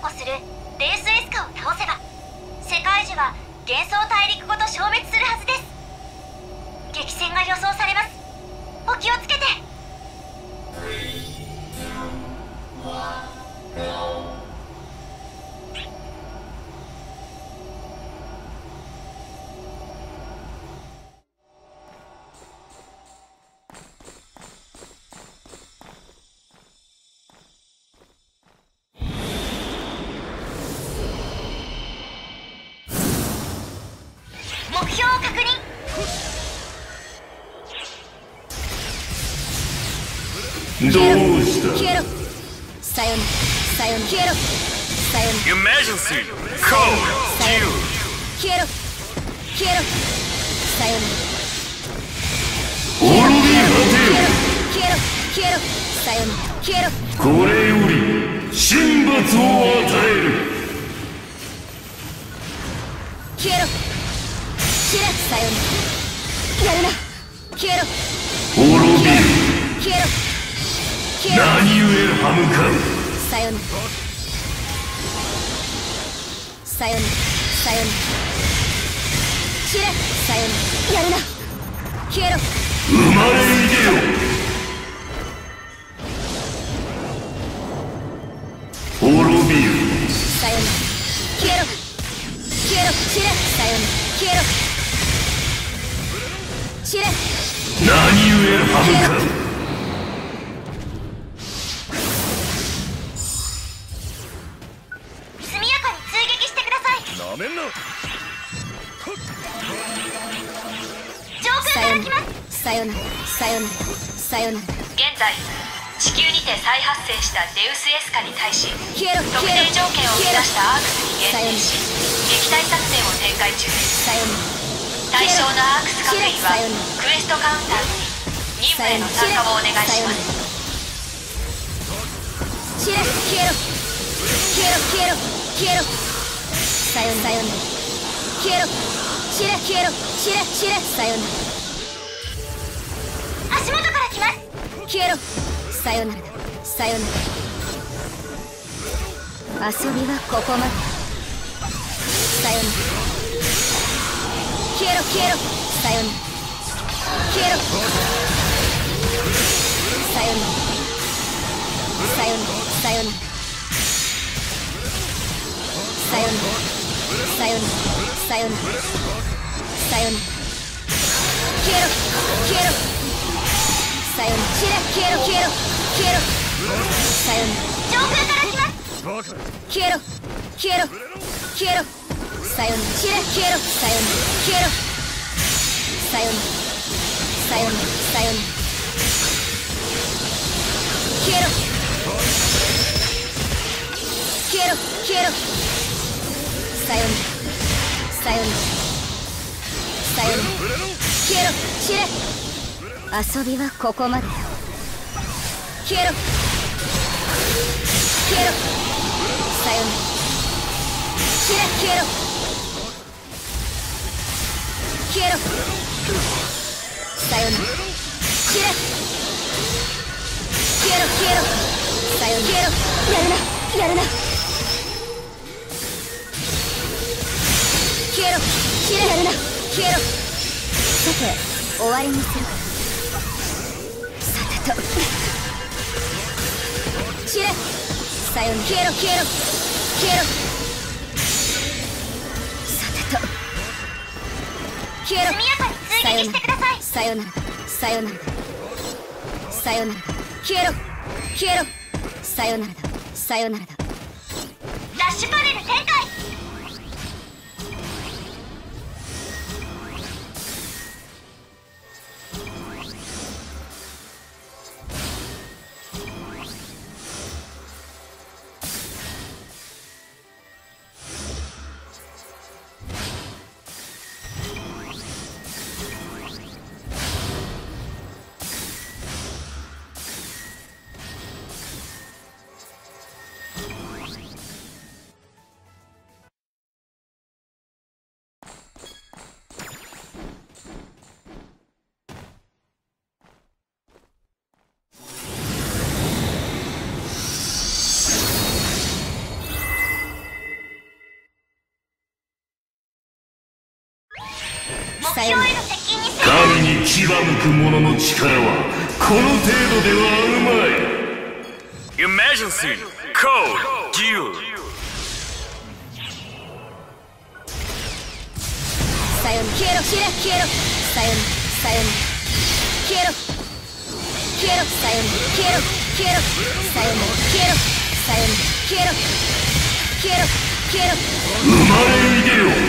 護するデウスエスカを倒せば世界樹は幻想大陸ごと消滅するはずです。激戦が予想されます。お気をつけて。目標を確認。 どうした消えろ。さよならさよなら消えろ。さよなら Emergency Code 消えろ。消えろ。さよなら滅び果消えろ。消えろ。さよなら消えろ。 てよこれより神罰を与える消えろ。消えろ。さよならやるな。消えろ。 滅びる消えろ。消えろ。 何故歯向かうさよならさよならさよなら消えろ。さよならやるな。消えろ。 生まれいでよ滅びるさよなら消えろ。消えろ。消えろ。さよなら消えろ。消えろ。 何故歯向かう速やかに追撃してください。 なめんな上空から来ます。 さよならさよならさよなら現在地球にて再発生したデウスエスカに対し消えろ。 特定条件を満たしたアークスに限定し撃退作戦を展開中です。 さよなら対象のアークス学院はクエストカウンターに任務への参加をお願いします。 消えろ。消えろ。消えろ。消えろ。消えろ。さよなら消えろ。消えろ。消えろ。消えろ。消えろ。さよなら足元から来ます。 消えろ。さよならさよなら遊びはここまで。さよなら消えろ。消えろ。さよなら消えろ。さよならさよならさよならさよならさよならさよならさよなら消えろ。消えろ。さよなら消えろ。消えろ。消えろ。さよなら上空から来ます。 消えろ。消えろ。消えろ。さよなら消えろ。さよなら消えろ。さよならさよならさよなら消えろ。消えろ。消えろ。さよならさよならさよなら消えろ。消えろ。遊びはここまでだ。消えろ。消えろ。さよなら消えろ。消えろ。さよなら消えろ。消えろ。消えろ。さよなら消えろ。やるな。やるな。消えろ。消えろ。やるな。消えろ。さて終わりにする。さてと消えろ。さよなら消えろ。消えろ。消えろ。さてと消えろ。 速やかに追撃してください。 さよならさよならさよなら消えろ。消えろ。さよならだ。さよならだ。 ラッシュパネル展開。 目標への接近に成功。 神に牙向く者の力はこの程度ではあるまい。 Emergency Code Gear さよなら消えろ消えろ消えろさよならさよなら消えろ消えろさよなら消えろ消えろさよなら消えろさよなら消えろ消えろ消えろ生まれいでよ。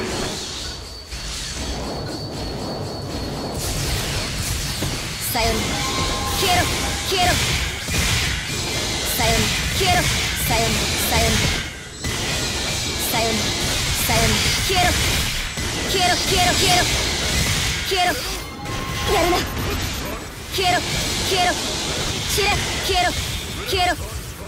さよなら消えろ消えろさよなら消えろさよならさよならさよならさよなら消えろ消えろ消えろ消えろ消えろやるな消えろ消えろ散れ消えろ消えろ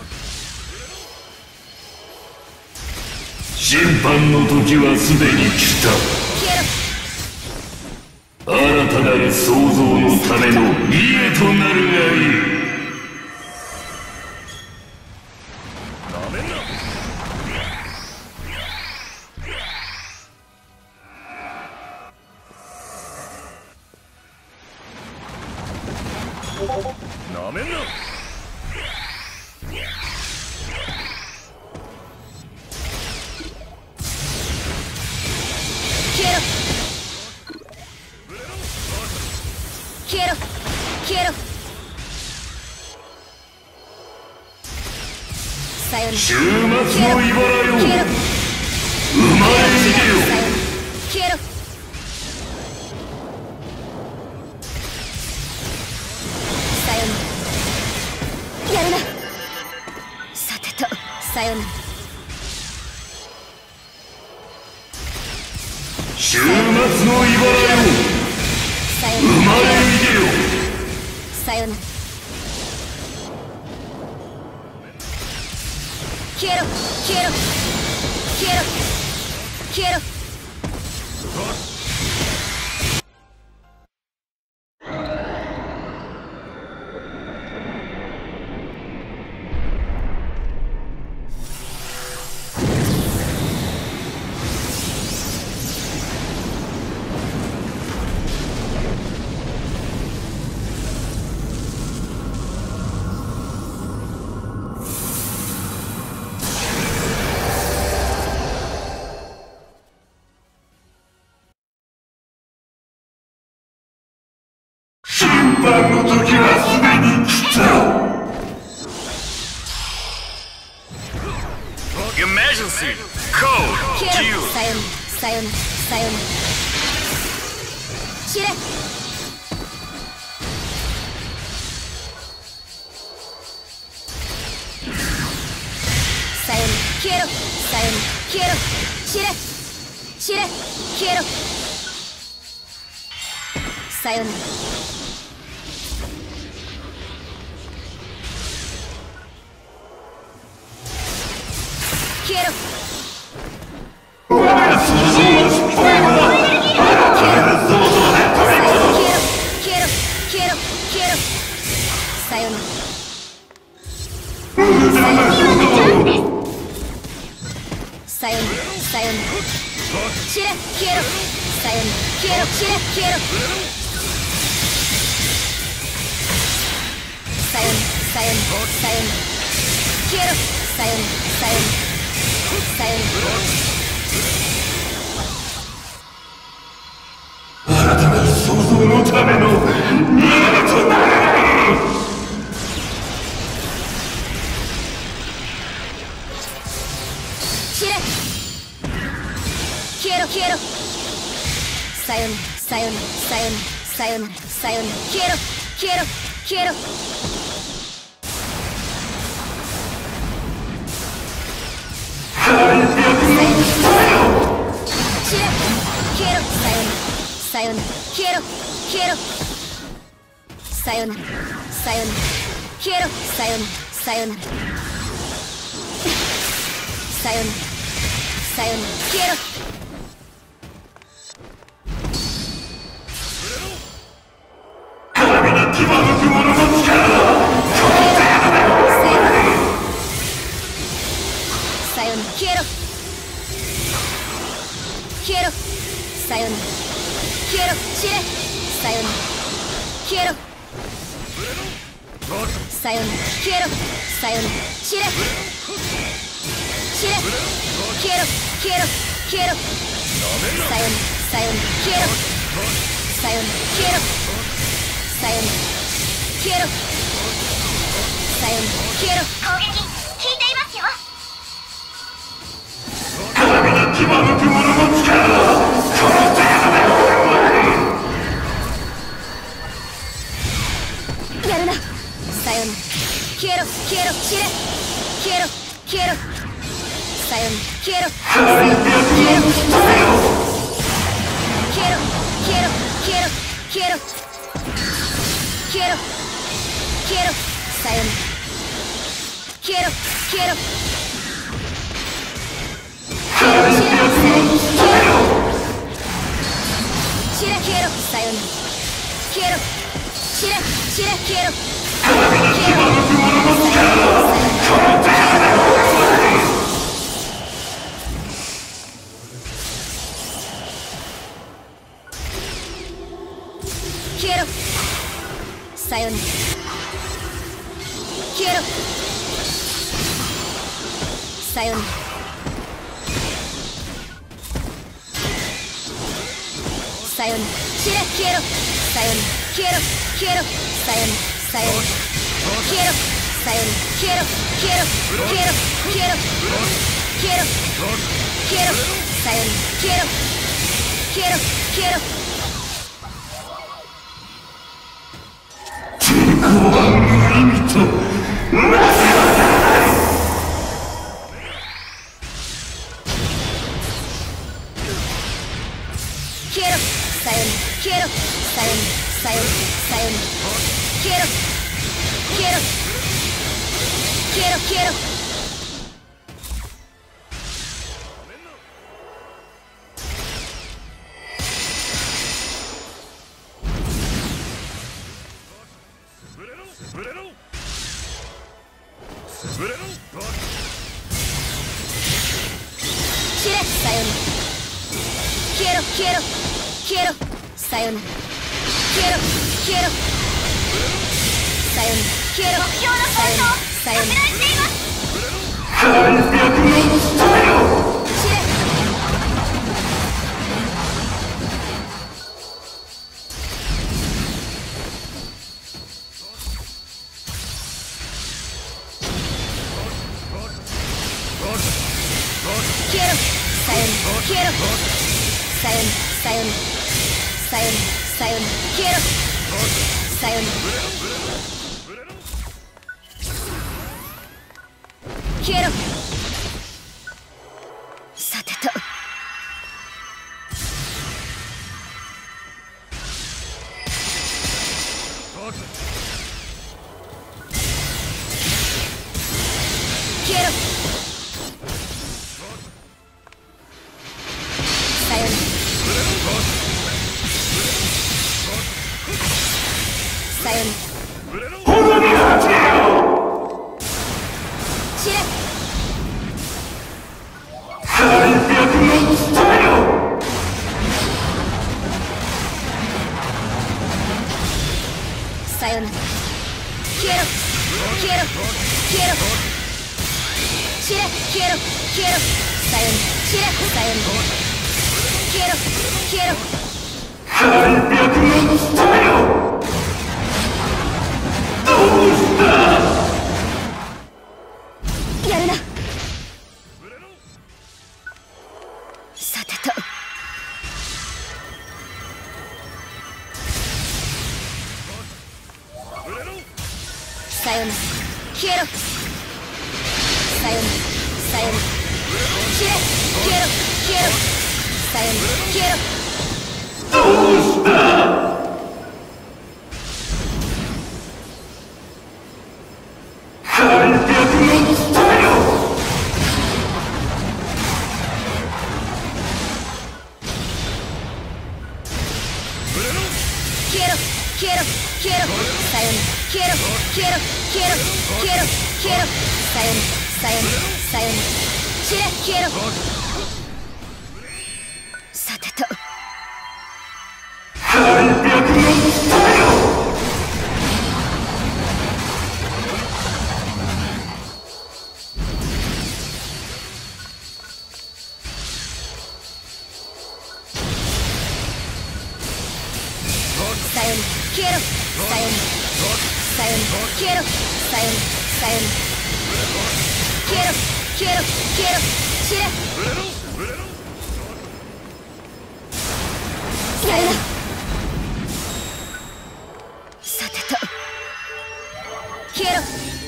審判の時はすでに来た。 消えろ新たなる創造のための家となるがいい。 なめんな。 消えろ消えろ消えろさよなら終末の茨よ、 消えろ生まれいでよ。 さよなら消えろさよならやるなさてとさよなら終末の茨よ、 さよ生まなられいでよ。 さよなら消えろ消えろ消えろ消えろ審判の時はすでに来た。 Emergency Code 消えろ Gear さよならさよならさよなら散れさよなら消えろさよなら消えろ散れ散れ消えろさよなら消えろ消えろ消えろ消えろさよならさよならさよなら散れ消えろさよなら消えろ散れ消えろさよならさよならさよなら消えろさよならさよならさよなら新たなる創造のための家となる。 散れ消えろ消えろさよならさよならさよならさよならさよなら消えろ消えろ消えろ散れ消えろさよなら消えろ消えろさよならさよなら消えろさよならさよならさよならさよなら消えろ神に牙向く者の力はさよなら消えろ消えろさよなら消消えろ散れさよなら消えろさよなら消えろさよなら散れ散れ消えろ消えろ消えろさよならさよなら消えろさよなら消えろさよなら消えろさよなら消えろ攻撃効いていますよ。 鏡に牙むく者の力はこの程度でやるなさよなら消えろ消えろ散れ消えろ消えろさよなら消えろさよなら消えろ消えろ消えろ消えろ消えろ消えろ消えろさよなら消えろ消えろ消えろ散れ消えろさよなら消えろ散れ散れ消えろ消えろ消えろさよなら消えろさよならさよなら散れ消えろさよなら消えろ消えろさよならさよなら消えろさよなら消えろ消えろ消えろ消えろ消えろ消えろさよなら消えろ消えろ消えろ抵抗は無意味と消えろさよなら消えろさよならさよならさよなら消えろ消えろ消えろ消えろ散れさよなら消えろ消えろ消えろさよなら消えろ消えろさよなら消えろ目標のポイントをさよなら拡大しています。 散れ消えろさよなら消えろさよならさよならさよならさよなら消えろさよなら消えろさてと消えろさよならさよなら散れさよなら消えろ消えろ消えろ散れ消えろ消えろさよなら散れさよなら消えろ消えろやるなさてとさよなら消えろさよならさよなら消えろ消えろさよなら消えろ消えろ消えろ消えろさよなら消えろ消えろ消えろ消えろ消えろさよならさよならさよなら散れ消えろさてと消えろさよならさよなら消えろさよならさよなら消えろ消えろ消えろ散れやるなさてと消えろ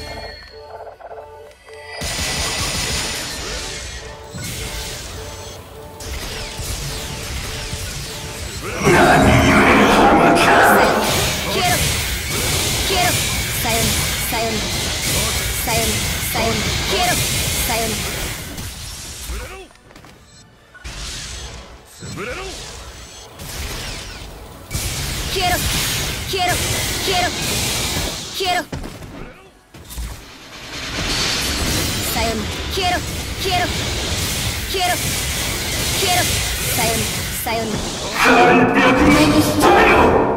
さよならさよならさよならさよなら消えろさよなら消えろ消えろ消えろ消えろさよなら消えろ消えろ消えろ消えろさよならさよなら 300目にしたよ。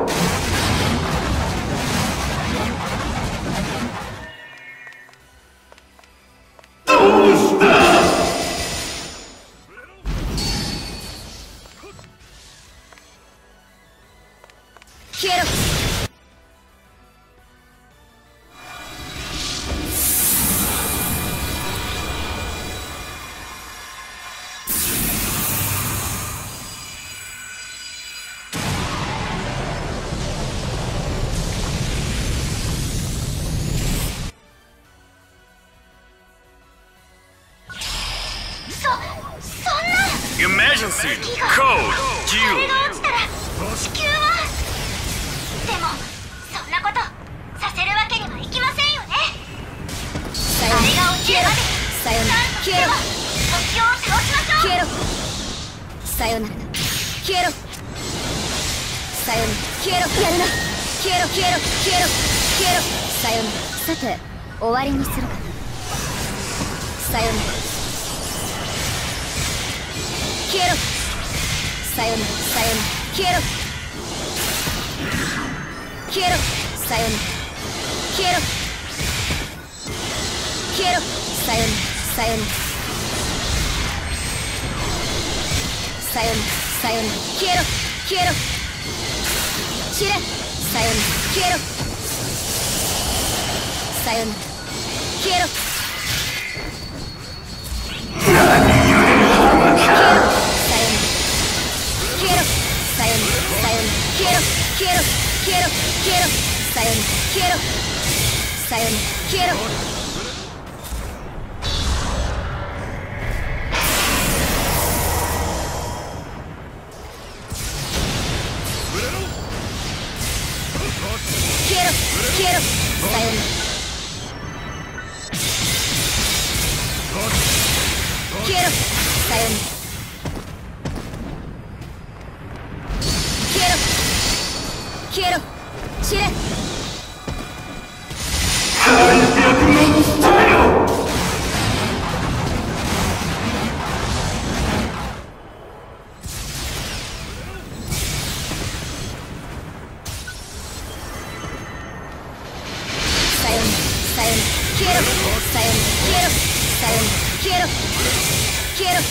消えろそんな Emergency あ Code れ Q が落ちたら地球はでもそんなことさせるわけにはいきませんよね。 さよならあれが落ちるまでさよなら消えろ国境を倒しましょう。 消えろさよなら消えろさよなら消えろやるな消えろ消えろ消えろ消えろさよならさて終わりにするかさよなら消えろさよならさよなら消えろ消えろさよなら消えろ消えろさよならさよならさよならさよなら消えろ消えろ散れさよなら消えろさよなら消えろ消えろさよならさよなら消えろ消えろ消えろ消えろさよなら消えろさよなら消えろ消えろ消えろさよなら消えろさよなら消えろ消えろ散れ 300目にしたよ。 さよならさよなら消えろさよなら消えろさよなら消えろ消えろ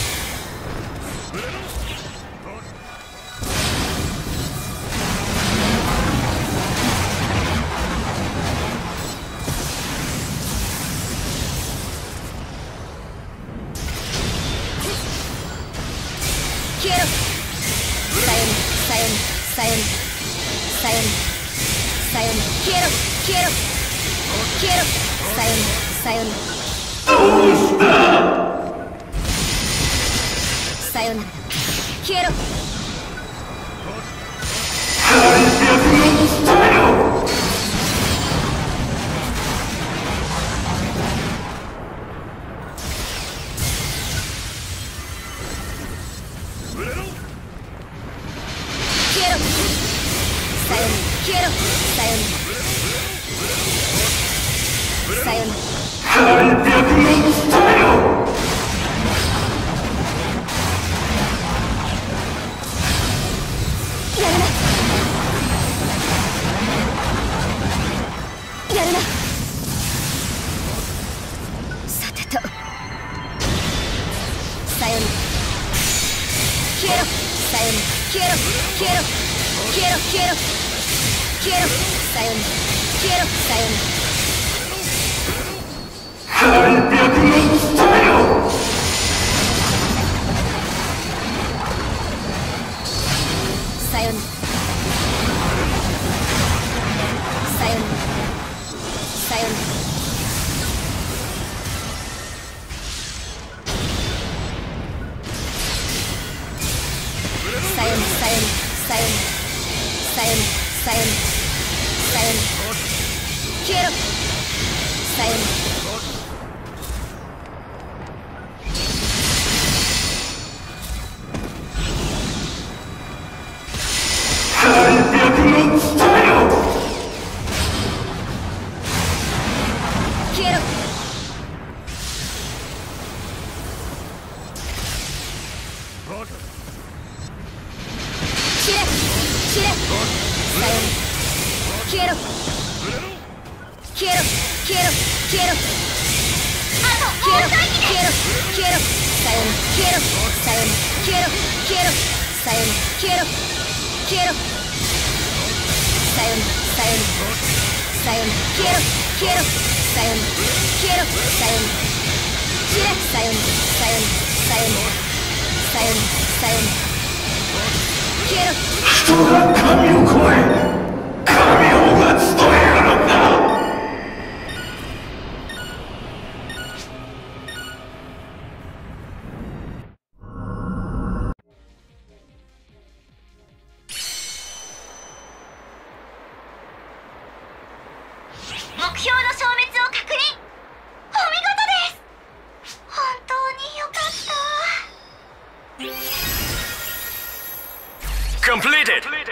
消えろさよならさよならさよならさよならさよなら消えろ消えろ消えろさよならさよならさよなら消えろ 300目にしたよ。 消えろさよなら消えろさよならさよなら 300目にしたよ。 やるなやるなさてとさよなら消えろさよなら消えろ消えろ消えろ消えろ消消えろさよなら消えろさよなら残虐の伝えよさよならさよならさよならさよならさよならさよならさよならさよなら消えろさよなら消えろ散れさよなら消えろ消えろ消えろ消えろ消えろ消えろ消えろさよなら消えろさよなら消えろ消えろさよなら消えろ消えろさよならさよならさよなら消えろ消えろさよなら消えろさよなら散れさよならさよならさよならさよなら消えろ人が神を超え神王が務めるのだ目標の消滅を確認。お見事です。本当によかった。 Completed.